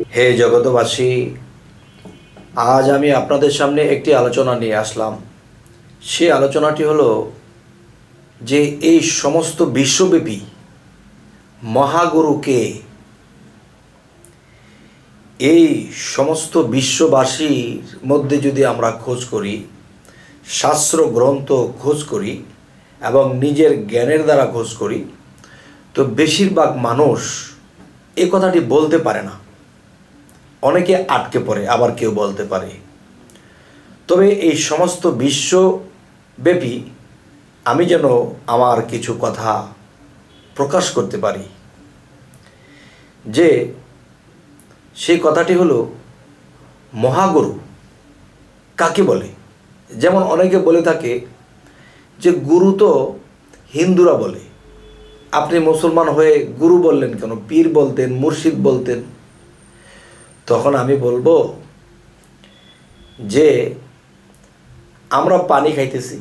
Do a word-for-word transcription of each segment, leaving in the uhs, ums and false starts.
হে জগতবাসী, আজ আমি আপনাদের সামনে একটি আলোচনা নিয়ে আসলাম। সেই আলোচনাটি হলো যে এই সমস্ত বিশ্বব্যাপী মহাগুরুকে, এই সমস্ত বিশ্ববাসীর মধ্যে যদি আমরা খোঁজ করি, শাস্ত্র গ্রন্থ খোঁজ করি এবং নিজের জ্ঞানের দ্বারা খোঁজ করি, তো বেশিরভাগ মানুষ এ কথাটি বলতে পারে না। অনেকে আটকে পড়ে, আবার কেউ বলতে পারে। তবে এই সমস্ত বিশ্বব্যাপী আমি যেন আমার কিছু কথা প্রকাশ করতে পারি, যে সেই কথাটি হলো মহাগুরু কাকে বলে। যেমন অনেকে বলে থাকে যে গুরু তো হিন্দুরা বলে, আপনি মুসলমান হয়ে গুরু বললেন কেন? পীর বলতেন, মুর্শিদ বলতেন। তখন আমি বলবো যে আমরা পানি খাইতেছি,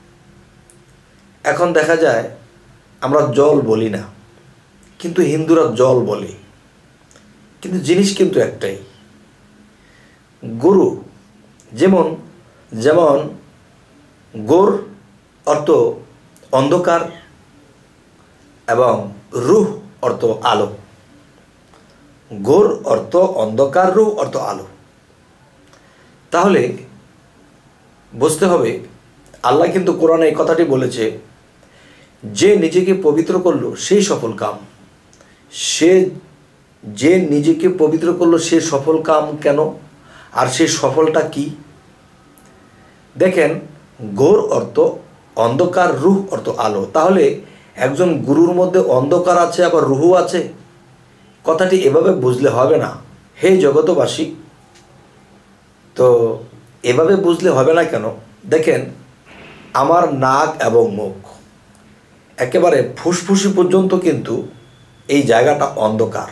এখন দেখা যায় আমরা জল বলি না, কিন্তু হিন্দুরা জল বলে। কিন্তু জিনিস কিন্তু একটাই, গুরু। যেমন যেমন গোর অর্থ অন্ধকার এবং রুহ অর্থ আলো। গোর অর্থ অন্ধকার, রুহ অর্থ আলো। তাহলে বুঝতে হবে, আল্লাহ কিন্তু কোরআনে এই কথাটি বলেছে যে নিজেকে পবিত্র করলো সেই সফল কাম। সে যে নিজেকে পবিত্র করলো সে সফল কাম কেন? আর সেই সফলটা কি? দেখেন, গোর অর্থ অন্ধকার, রুহ অর্থ আলো। তাহলে একজন গুরুর মধ্যে অন্ধকার আছে, আবার রুহু আছে। কথাটি এভাবে বুঝলে হবে না হে জগতবাসী। তো এভাবে বুঝলে হবে না কেন? দেখেন, আমার নাক এবং মুখ একেবারে ফুসফুসি পর্যন্ত কিন্তু এই জায়গাটা অন্ধকার।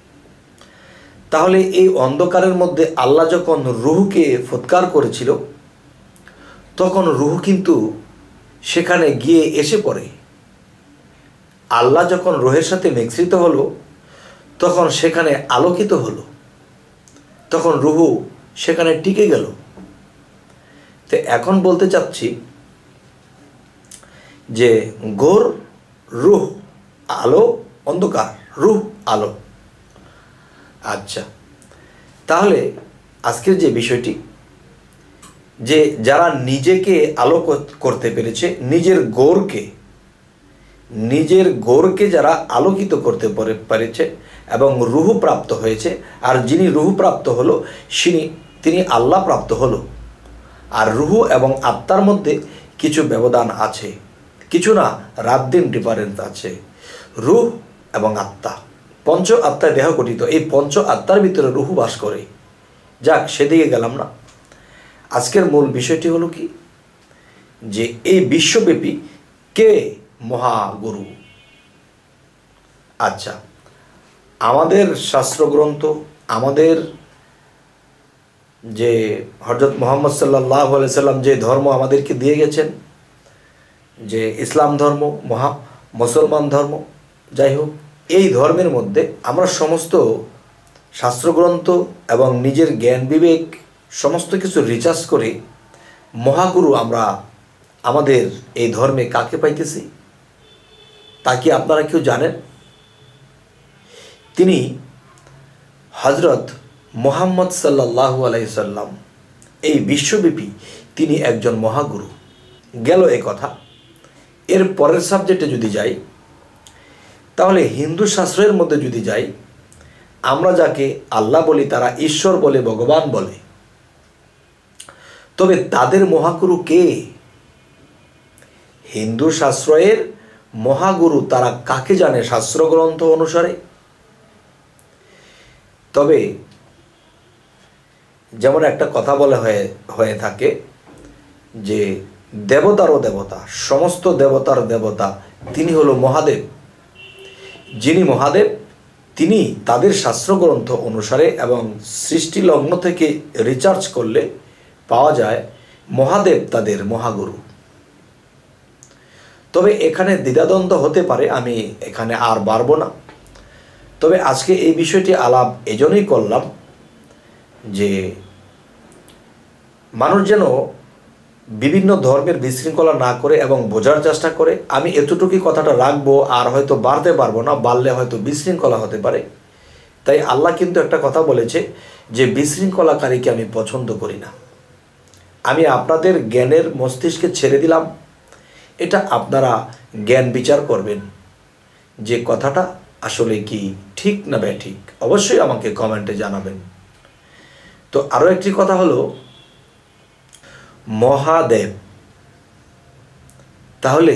তাহলে এই অন্ধকারের মধ্যে আল্লাহ যখন রুহুকে ফুৎকার করেছিল, তখন রুহু কিন্তু সেখানে গিয়ে এসে পড়ে। আল্লাহ যখন রুহের সাথে মিশ্রিত হলো, তখন সেখানে আলোকিত হলো, তখন রুহু সেখানে টিকে গেল। তো এখন বলতে চাচ্ছি যে গোর, রুহ, আলো, অন্ধকার, রুহ, আলো। আচ্ছা, তাহলে আজকের যে বিষয়টি, যে যারা নিজেকে আলো করতে পেরেছে, নিজের গোরকে নিজের গোরকে যারা আলোকিত করতে পেরেছে এবং রুহু প্রাপ্ত হয়েছে, আর যিনি রুহু প্রাপ্ত হলো তিনি তিনি আল্লাহ প্রাপ্ত হলো। আর রুহু এবং আত্মার মধ্যে কিছু ব্যবধান আছে, কিছু না, রাত দিন ডিফারেন্স আছে। রুহ এবং আত্মা, পঞ্চ আত্মায় দেহ গঠিত। এই পঞ্চ আত্মার ভিতরে রুহু বাস করে। যাক, সেদিকে গেলাম না। আজকের মূল বিষয়টি হলো কি, যে এই বিশ্বব্যাপী কে মহাগুরু। আচ্ছা, আমাদের শাস্ত্রগ্রন্থ, আমাদের যে হযরত মুহাম্মদ সাল্লাল্লাহু আলাইহি সাল্লাম যে ধর্ম আমাদেরকে দিয়ে গেছেন, যে ইসলাম ধর্ম, মহা মুসলমান ধর্ম, যাই হোক, এই ধর্মের মধ্যে আমরা সমস্ত শাস্ত্রগ্রন্থ এবং নিজের জ্ঞান বিবেক সমস্ত কিছু রিসার্চ করে মহাগুরু আমরা আমাদের এই ধর্মে কাকে পাইতেছি তা কি আপনারা কেউ জানেন? তিনি হযরত মুহাম্মদ সাল্লাল্লাহু আলাইহি সাল্লাম। এই বিশ্বব্যাপী তিনি একজন মহাগুরু। গেল এ কথা। এর পরের সাবজেক্টে যদি যাই, তাহলে হিন্দু শাস্ত্রের মধ্যে যদি যাই, আমরা যাকে আল্লাহ বলি তারা ঈশ্বর বলে, ভগবান বলে। তবে তাদের মহাগুরু কে? হিন্দু শাস্ত্রের মহাগুরু তারা কাকে জানে শাস্ত্রগ্রন্থ অনুসারে? তবে যেমন একটা কথা বলা হয়ে হয়ে থাকে যে দেবতারও দেবতা, সমস্ত দেবতার দেবতা তিনি হলো মহাদেব। যিনি মহাদেব, তিনি তাদের শাস্ত্রগ্রন্থ অনুসারে এবং সৃষ্টি লগ্ন থেকে রিসার্চ করলে পাওয়া যায় মহাদেব তাদের মহাগুরু। তবে এখানে দ্বিধাদ্বন্দ্ব হতে পারে, আমি এখানে আর বাড়ব না। তবে আজকে এই বিষয়টি আলাপ এজন্যই করলাম যে মানুষ যেন বিভিন্ন ধর্মের বিশৃঙ্খলা না করে এবং বোঝার চেষ্টা করে। আমি এতটুকুই কথাটা রাখবো, আর হয়তো বাড়তে পারবো না, বাড়লে হয়তো বিশৃঙ্খলা হতে পারে। তাই আল্লাহ কিন্তু একটা কথা বলেছে যে বিশৃঙ্খলাকারীকে আমি পছন্দ করি না। আমি আপনাদের জ্ঞানের মস্তিষ্কে ছেড়ে দিলাম, এটা আপনারা জ্ঞান বিচার করবেন যে কথাটা আসলে কি ঠিক না ব্যাঠিক। অবশ্যই আমাকে কমেন্টে জানাবেন। তো আরও একটি কথা হলো মহাদেব। তাহলে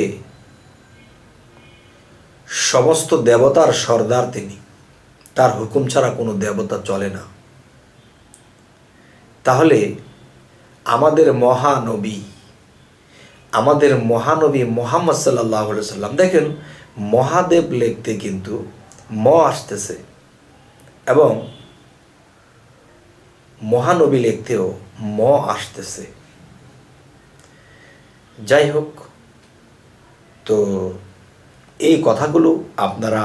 সমস্ত দেবতার সর্দার তিনি, তার হুকুম ছাড়া কোনো দেবতা চলে না। তাহলে আমাদের মহানবী আমাদের মহানবী মুহাম্মদ সাল্লাল্লাহু আলাইহি সাল্লাম, দেখেন মহাদেব লিখতে কিন্তু ম আসতেছে এবং মহানবী লিখতেও ম আসতেছে। যাই হোক, তো এই কথাগুলো আপনারা,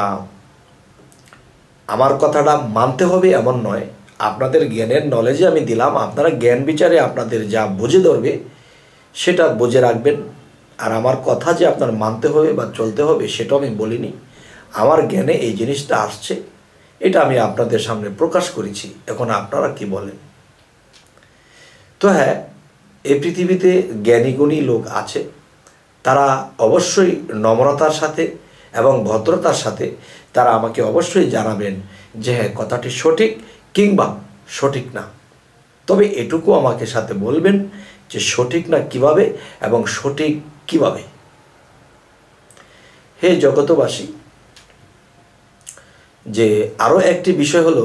আমার কথাটা মানতে হবে এমন নয়, আপনাদের জ্ঞানের নলেজে আমি দিলাম, আপনারা জ্ঞান বিচারে আপনাদের যা বুঝে ধরবে সেটা বুঝে রাখবেন। আর আমার কথা যে আপনার মানতে হবে বা চলতে হবে সেটাও আমি বলিনি। আমার জ্ঞানে এই জিনিসটা আসছে, এটা আমি আপনাদের সামনে প্রকাশ করেছি। এখন আপনারা কি বলেন? তো হ্যাঁ, এই পৃথিবীতে জ্ঞানীগুণী লোক আছে, তারা অবশ্যই নম্রতার সাথে এবং ভদ্রতার সাথে তারা আমাকে অবশ্যই জানাবেন যে হ্যাঁ কথাটি সঠিক কিংবা সঠিক না। তবে এটুকু আমাকে সাথে বলবেন যে সঠিক না কিভাবে এবং সঠিক কিভাবে। হে জগতবাসী, যে আরও একটি বিষয় হলো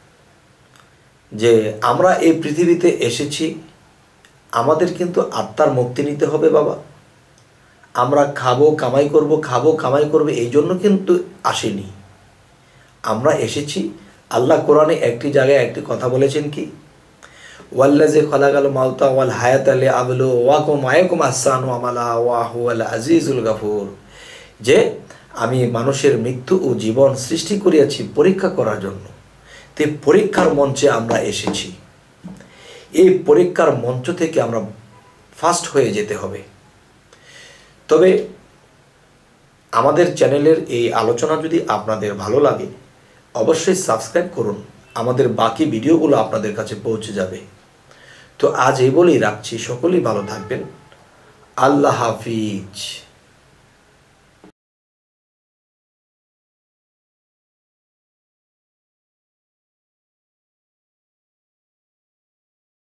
যে আমরা এই পৃথিবীতে এসেছি, আমাদের কিন্তু আত্মার মুক্তি নিতে হবে বাবা। আমরা খাবো কামাই করব, খাবো কামাই করবে এই জন্য কিন্তু আসিনি। আমরা এসেছি, আল্লাহ কোরআনে একটি জায়গায় একটি কথা বলেছেন কি, ওয়াল্লাযী খালাকাল মাউতা ওয়াল হায়াতা লিয়াবলুওয়াকুম আইয়ুকুম আহসানু আমালা ওয়া হুয়াল আজিজুল গাফুর, যে আমি মানুষের মৃত্যু ও জীবন সৃষ্টি করিয়াছি পরীক্ষা করার জন্য। তে পরীক্ষার মঞ্চে আমরা এসেছি, এই পরীক্ষার মঞ্চ থেকে আমরা ফার্স্ট হয়ে যেতে হবে। তবে আমাদের চ্যানেলের এই আলোচনা যদি আপনাদের ভালো লাগে অবশ্যই সাবস্ক্রাইব করুন, আমাদের বাকি ভিডিওগুলো আপনাদের কাছে পৌঁছে যাবে। তো আজ এই বলেই রাখছি, সকলেই ভালো থাকবেন। আল্লাহ হাফিজ।